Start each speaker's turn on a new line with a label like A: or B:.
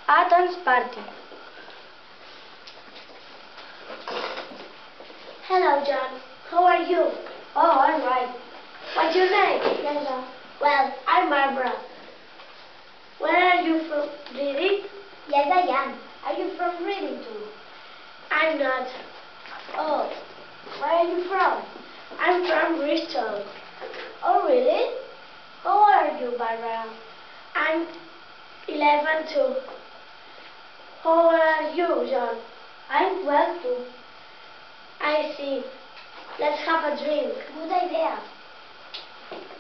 A: A dance party.
B: Hello, John. How are you?
A: Oh, all right.
B: What's your name?
A: Linda.
B: Well, I'm Barbara. Where are you from? Reading?
A: Yes, I am. Are you from Reading too?
B: I'm not.
A: Oh, where are you from?
B: I'm from Bristol.
A: Oh, really? How old are you, Barbara?
B: I'm 11 too. How old are you, John?
A: I'm 12 too.
B: I see. Let's have a drink.
A: Good idea.